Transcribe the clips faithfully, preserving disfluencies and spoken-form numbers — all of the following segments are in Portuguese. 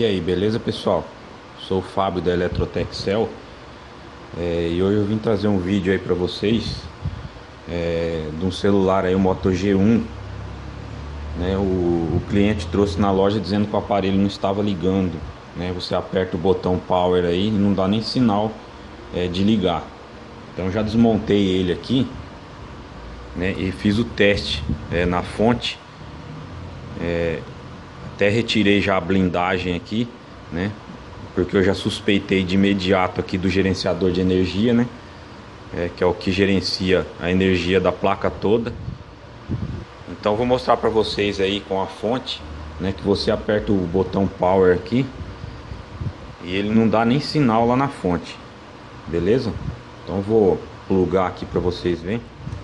E aí, beleza, pessoal? Sou o Fábio da Eletrotexel, é, e hoje eu vim trazer um vídeo aí para vocês é, de um celular aí, o Moto G um, né? O, o cliente trouxe na loja dizendo que o aparelho não estava ligando, né? Você aperta o botão Power aí e não dá nem sinal é, de ligar. Então já desmontei ele aqui, né? E fiz o teste é, na fonte. É, até retirei já a blindagem aqui, né? Porque eu já suspeitei de imediato aqui do gerenciador de energia, né? É, que é o que gerencia a energia da placa toda. Então vou mostrar para vocês aí com a fonte, né? Que você aperta o botão Power aqui e ele não dá nem sinal lá na fonte, beleza? Então vou plugar aqui para vocês verem.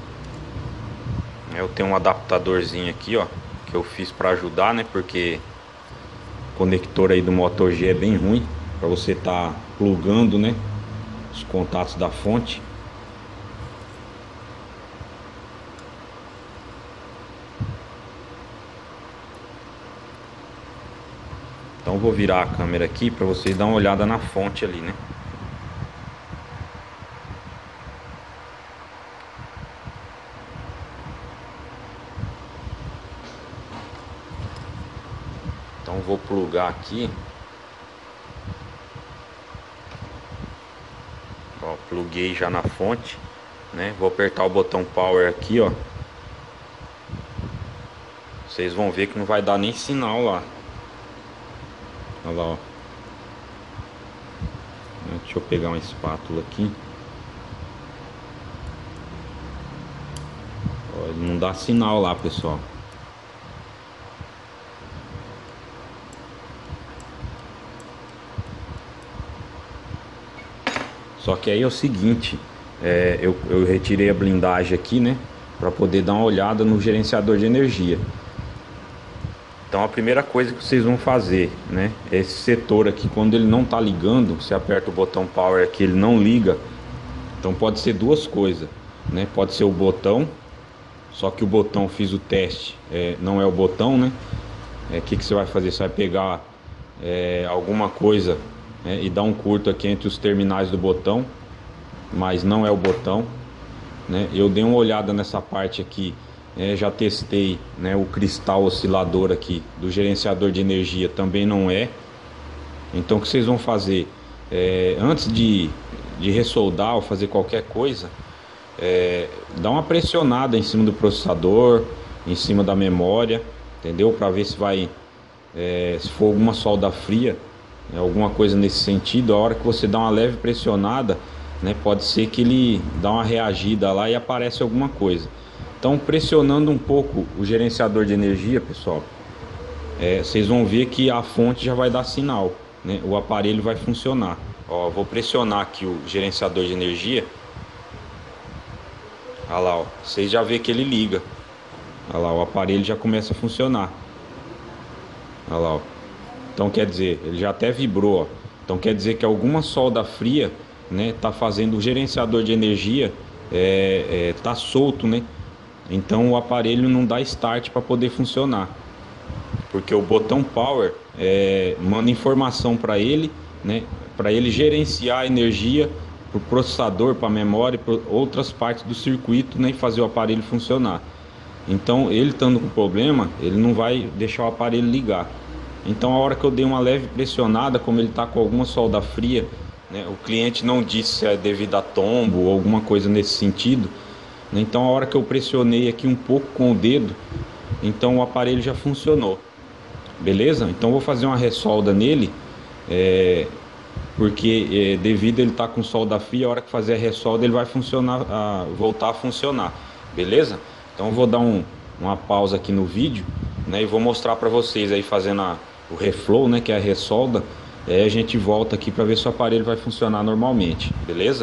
Eu tenho um adaptadorzinho aqui, ó, que eu fiz para ajudar, né? Porque o conector aí do Moto G é bem ruim para você tá plugando, né, os contatos da fonte. Então vou virar a câmera aqui para vocês dar uma olhada na fonte ali, né? Então vou plugar aqui. Ó, pluguei já na fonte, né? Vou apertar o botão Power aqui, ó. Vocês vão ver que não vai dar nem sinal lá. Olha lá, ó. Deixa eu pegar uma espátula aqui. Ó, ele não dá sinal lá, pessoal. Só que aí é o seguinte, é, eu, eu retirei a blindagem aqui, né, para poder dar uma olhada no gerenciador de energia. Então a primeira coisa que vocês vão fazer, né, é esse setor aqui, quando ele não tá ligando, você aperta o botão Power aqui, ele não liga. Então pode ser duas coisas, né, pode ser o botão, só que o botão, fiz o teste, é, não é o botão, né. O é, que, que você vai fazer? Você vai pegar é, alguma coisa, é, e dar um curto aqui entre os terminais do botão, mas não é o botão, né? Eu dei uma olhada nessa parte aqui, é, já testei, né, o cristal oscilador aqui do gerenciador de energia, também não é. Então o que vocês vão fazer, é, antes de, de ressoldar ou fazer qualquer coisa, é, dá uma pressionada em cima do processador, em cima da memória, entendeu? Para ver se vai, é, se for alguma solda fria, alguma coisa nesse sentido. A hora que você dá uma leve pressionada, né, pode ser que ele dá uma reagida lá e aparece alguma coisa. Então, pressionando um pouco o gerenciador de energia, pessoal, é, vocês vão ver que a fonte já vai dar sinal, né? O aparelho vai funcionar. Ó, vou pressionar aqui o gerenciador de energia. Olha lá, ó, vocês já vê que ele liga. Olha lá, o aparelho já começa a funcionar. Olha lá, ó. Então quer dizer, ele já até vibrou, ó. Então quer dizer que alguma solda fria, né, tá fazendo o gerenciador de energia é, é, tá solto, né? Então o aparelho não dá start para poder funcionar, porque o botão Power é, manda informação para ele, né, para ele gerenciar a energia para o processador, para a memória, para outras partes do circuito, né, e fazer o aparelho funcionar. Então ele estando com problema, ele não vai deixar o aparelho ligar. Então a hora que eu dei uma leve pressionada, como ele está com alguma solda fria, né, o cliente não disse se é devido a tombo ou alguma coisa nesse sentido, né, então a hora que eu pressionei aqui um pouco com o dedo, então o aparelho já funcionou, beleza? Então vou fazer uma ressolda nele, é, porque é, devido a ele estar tá com solda fria, a hora que fazer a ressolda ele vai funcionar, a, voltar a funcionar, beleza? Então eu vou dar um, uma pausa aqui no vídeo, né, e vou mostrar para vocês aí fazendo a, o reflow, né, que é a ressolda. Aí a gente volta aqui para ver se o aparelho vai funcionar normalmente, beleza?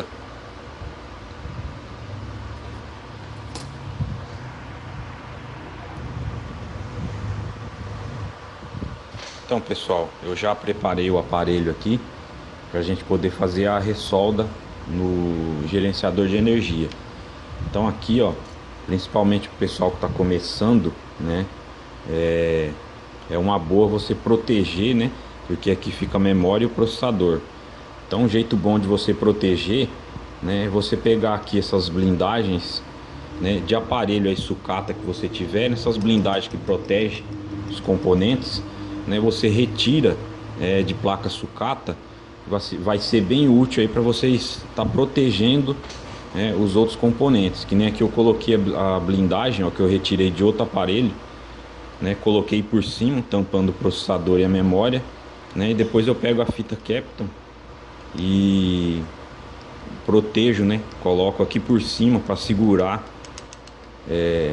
Então, pessoal, eu já preparei o aparelho aqui para a gente poder fazer a ressolda no gerenciador de energia. Então aqui, ó, principalmente o pessoal que está começando, né, é, é uma boa você proteger, né, porque aqui fica a memória e o processador. Então um jeito bom de você proteger, né, é você pegar aqui essas blindagens, né, de aparelho aí sucata que você tiver, nessas blindagens que protege os componentes, né, você retira é, de placa sucata, vai ser bem útil aí para vocês estar tá protegendo é, os outros componentes. Que nem aqui eu coloquei a blindagem, ó, que eu retirei de outro aparelho, né, coloquei por cima, tampando o processador e a memória, né, e depois eu pego a fita Kapton e protejo, né, coloco aqui por cima para segurar é,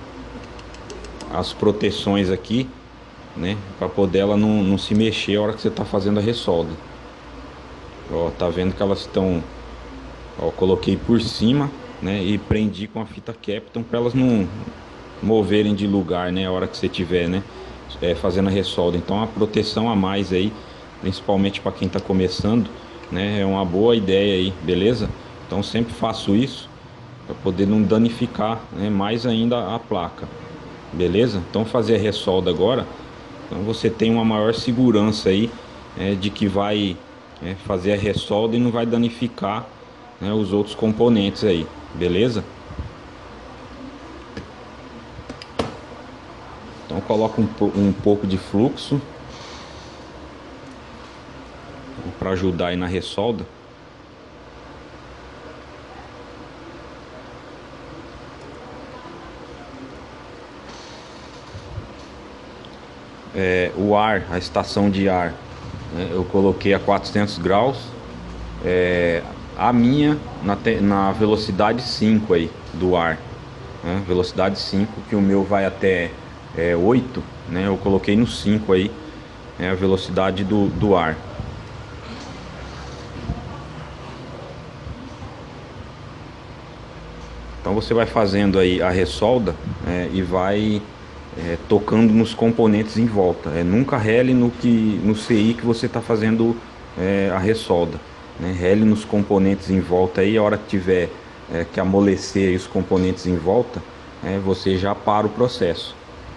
as proteções aqui, né, para poder ela não, não se mexer a hora que você está fazendo a ressolda. Ó, tá vendo que elas estão, ó, coloquei por cima, né, e prendi com a fita Kapton para elas não moverem de lugar, né, a hora que você tiver, né, é, fazendo a ressolda. Então a proteção a mais aí, principalmente para quem está começando, né, é uma boa ideia aí, beleza? Então sempre faço isso para poder não danificar, né, mais ainda a placa, beleza? Então fazer a ressolda agora, então você tem uma maior segurança aí é, de que vai é, fazer a ressolda e não vai danificar, né, os outros componentes aí, beleza? Então coloca um, um pouco de fluxo para ajudar aí na ressolda. É, o ar, a estação de ar, né, eu coloquei a quatrocentos graus, é, a minha na, te, na velocidade cinco aí do ar, né, velocidade cinco, que o meu vai até é, oito, né, eu coloquei no cinco aí, é a velocidade do, do ar. Então você vai fazendo aí a ressolda é, e vai é, tocando nos componentes em volta. É, nunca rele no, que, no C I que você está fazendo é, a ressolda, né? Rele nos componentes em volta aí, a hora que tiver é, que amolecer aí os componentes em volta, é, você já para o processo.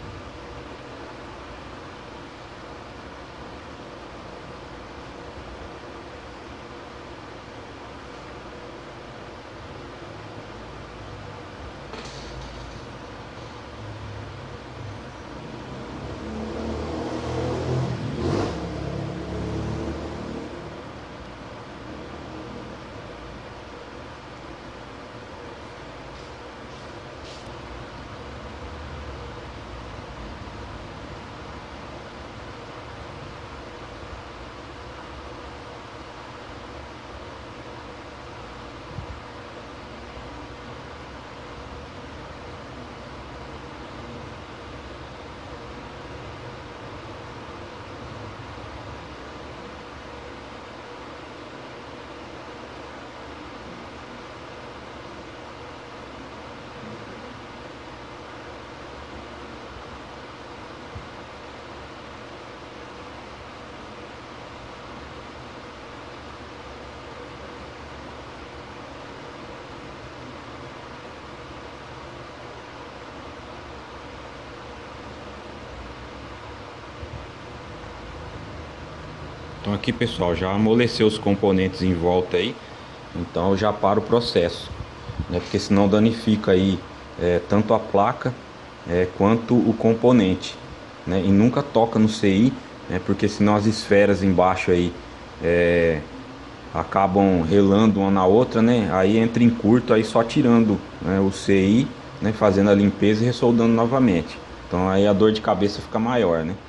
Então aqui, pessoal, já amoleceu os componentes em volta aí, então eu já paro o processo, né? Porque senão danifica aí é, tanto a placa é, quanto o componente, né? E nunca toca no C I, né? Porque senão as esferas embaixo aí é, acabam relando uma na outra, né? Aí entra em curto, aí só tirando, né, o C I, né, fazendo a limpeza e ressoldando novamente. Então aí a dor de cabeça fica maior, né?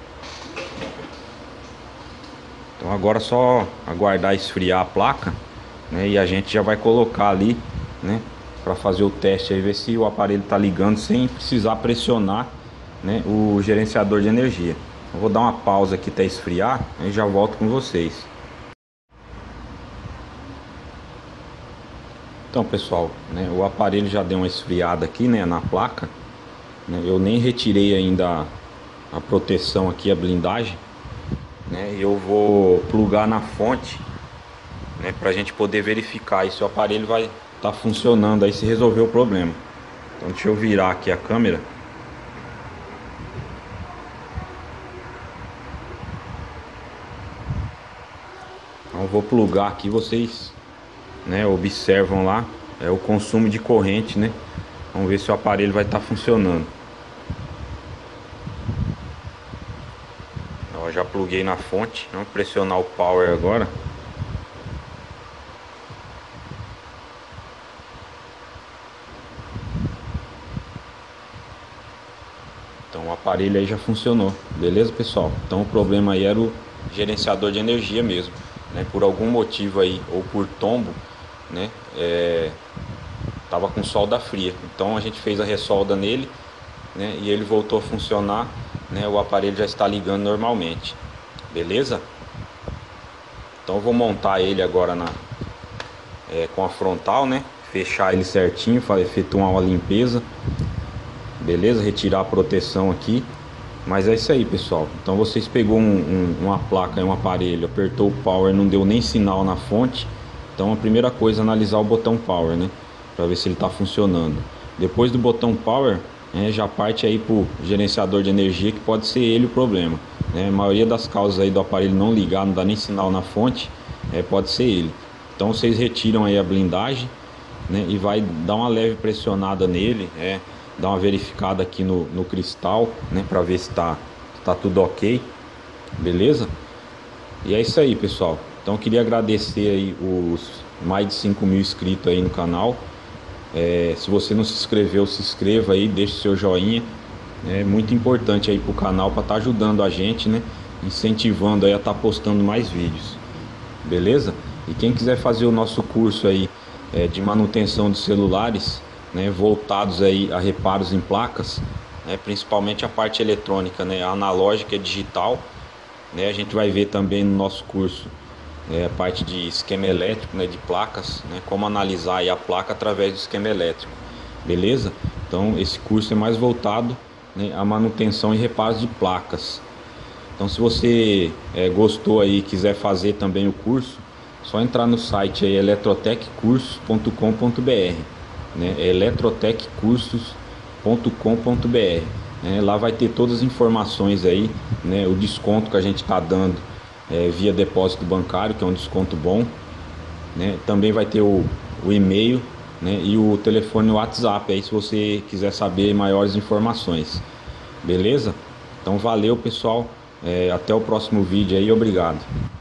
Então agora é só aguardar esfriar a placa, né, e a gente já vai colocar ali, né, para fazer o teste aí, ver se o aparelho está ligando sem precisar pressionar, né, o gerenciador de energia. Eu vou dar uma pausa aqui até esfriar e já volto com vocês. Então, pessoal, né, o aparelho já deu uma esfriada aqui, né, na placa, né, eu nem retirei ainda a, a proteção aqui, a blindagem, né, eu vou plugar na fonte, né, para a gente poder verificar aí se o aparelho vai estar tá funcionando aí, se resolver o problema. Então deixa eu virar aqui a câmera. eu vou plugar aqui, vocês, né, observam lá é o consumo de corrente, né? Vamos ver se o aparelho vai estar funcionando. Ó, já pluguei na fonte. Vamos pressionar o power agora. Então o aparelho aí já funcionou, beleza, pessoal? Então o problema aí era o gerenciador de energia mesmo, né? Por algum motivo aí, ou por tombo, né? É... Tava com solda fria. Então a gente fez a ressolda nele, né? E ele voltou a funcionar, né? O aparelho já está ligando normalmente, beleza? Então eu vou montar ele agora na é, com a frontal, né? Fechar ele certinho, para efetuar uma limpeza. Beleza? Retirar a proteção aqui. Mas é isso aí, pessoal. Então vocês pegou um, um, uma placa e um aparelho, apertou o power, não deu nem sinal na fonte. Então a primeira coisa é analisar o botão power, né? Para ver se ele está funcionando. Depois do botão power, né, já parte aí pro gerenciador de energia, que pode ser ele o problema, né? A maioria das causas aí do aparelho não ligar, não dá nem sinal na fonte, é, pode ser ele. Então vocês retiram aí a blindagem, né? E vai dar uma leve pressionada nele, é. Dar uma verificada aqui no, no cristal, né, para ver se tá, tá tudo ok, beleza? E é isso aí, pessoal. Então eu queria agradecer aí os mais de cinco mil inscritos aí no canal. É, se você não se inscreveu, se inscreva aí, deixe seu joinha. É muito importante aí pro canal, para estar tá ajudando a gente, né? Incentivando aí a estar tá postando mais vídeos, beleza? E quem quiser fazer o nosso curso aí é, de manutenção de celulares, né, voltados aí a reparos em placas, né, principalmente a parte eletrônica, né, a analógica e digital, né, a gente vai ver também no nosso curso é, a parte de esquema elétrico, né, de placas, né, como analisar aí a placa através do esquema elétrico, beleza? Então esse curso é mais voltado, né, à manutenção e reparos de placas. Então se você é, gostou aí e quiser fazer também o curso, só entrar no site aí eletrotec cursos ponto com ponto br, né, eletrotec cursos ponto com ponto br, né, lá vai ter todas as informações aí, né, o desconto que a gente está dando é, via depósito bancário, que é um desconto bom, né, também vai ter o, o e-mail, né, e o telefone WhatsApp aí se você quiser saber maiores informações, beleza? Então valeu, pessoal, é, até o próximo vídeo aí, obrigado.